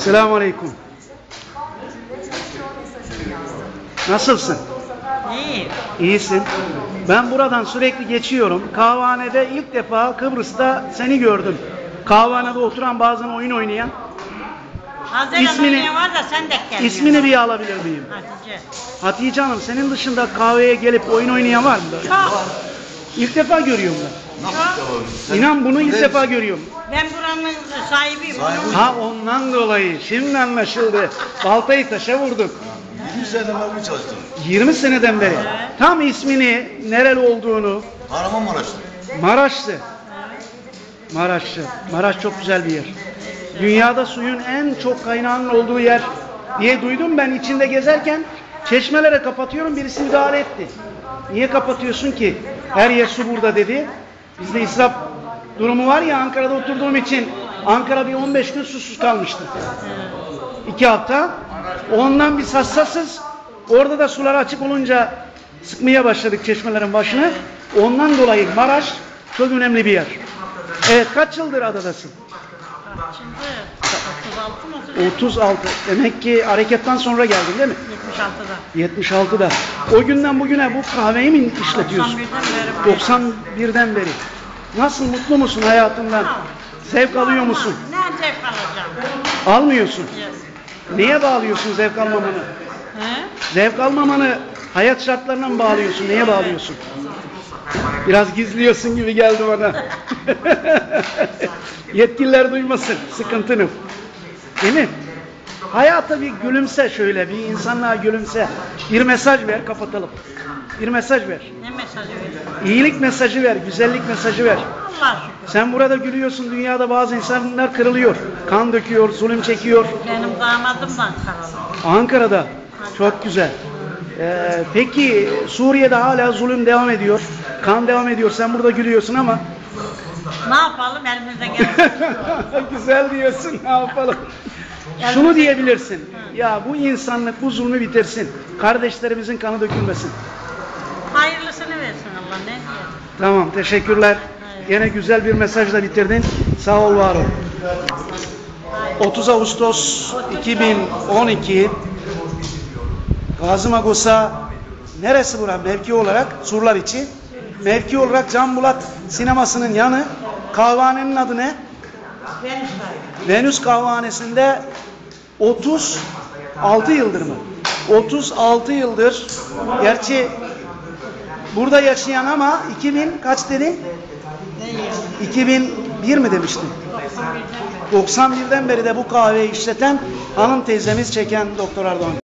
Selamünaleyküm. Nasılsın? İyi. İyisin. Ben buradan sürekli geçiyorum. Kahvehanede ilk defa Kıbrıs'ta seni gördüm. Kahvehanede oturan, bazen oyun oynayan. İsmini var da sen de gel. İsmini bir alabilir miyim? Hatice. Hatice Hanım, senin dışında kahveye gelip oyun oynayan var mı? Çok. İlk defa görüyorum ben. Çok. İnan bunu ilk defa görüyorum. Ben buranın sahibiyim. Ha, ondan dolayı. Şimdi anlaşıldı. Baltayı taşa vurduk. 20 seneden beri çalıştım. 20 seneden beri. Evet. Tam ismini, nereli olduğunu. Kahramanmaraş'ta. Maraşlı. Maraşlı. Maraş çok güzel bir yer. Dünyada suyun en çok kaynağının olduğu yer diye duydum ben içinde gezerken. Çeşmelere kapatıyorum, birisi müdahale etti. Niye kapatıyorsun ki? Her yer su burada dedi. Bizde israf durumu var ya, Ankara'da oturduğum için Ankara bir 15 gün susuz kalmıştı. 2 hafta. Ondan biz hassasız. Orada da sular açık olunca sıkmaya başladık çeşmelerin başını. Ondan dolayı Maraş çok önemli bir yer. Evet, kaç yıldır adadasın? Şimdi 36 mı? 36. Demek ki hareketten sonra geldin değil mi? 76'da. 76'da. O günden bugüne bu kahveyi mi işletiyorsun? 91'den beri. Nasıl, mutlu musun hayatından? Zevk alıyor musun? Ne zevk alacağım? Almıyorsun. Yes. Neye bağlıyorsun zevk almamanı? He? Zevk almamanı hayat şartlarına mı bağlıyorsun? Neye bağlıyorsun? Biraz gizliyorsun gibi geldi bana. Yetkililer duymasın sıkıntını. Değil mi? Hayata bir gülümse şöyle, bir insanlığa gülümse. Bir mesaj ver, kapatalım. Bir mesaj ver. Ne mesajı veriyorsun? İyilik mesajı ver, güzellik mesajı ver. Allah şükür. Sen burada gülüyorsun, dünyada bazı insanlar kırılıyor. Kan döküyor, zulüm çekiyor. Benim damadım da Ankaralı. Ankara'da. Çok güzel. Peki Suriye'de hala zulüm devam ediyor. Kan devam ediyor. Sen burada gülüyorsun ama. Ne yapalım elimizden gelsin. Güzel diyorsun. Ne yapalım? Şunu diyebilirsin. Ya bu insanlık bu zulmü bitirsin. Kardeşlerimizin kanı dökülmesin. Hayırlısını versin Allah, ne diyeyim. Tamam, teşekkürler. Yine güzel bir mesajla bitirdin. Sağ ol, var ol. 30 Ağustos 2012 Gazi Magosa, neresi bura mevki olarak? Surlar içi. Mevki olarak Can Bulat sinemasının yanı. Kahvehanenin adı ne? Venüs Kahvehanesi'nde 36 yıldır mı? 36 yıldır. Gerçi burada yaşayan ama 2000 kaç dedi? 2001 mi demiştin? 91'den beri de bu kahveyi işleten hanım teyzemiz, çeken Doktor Erdoğan.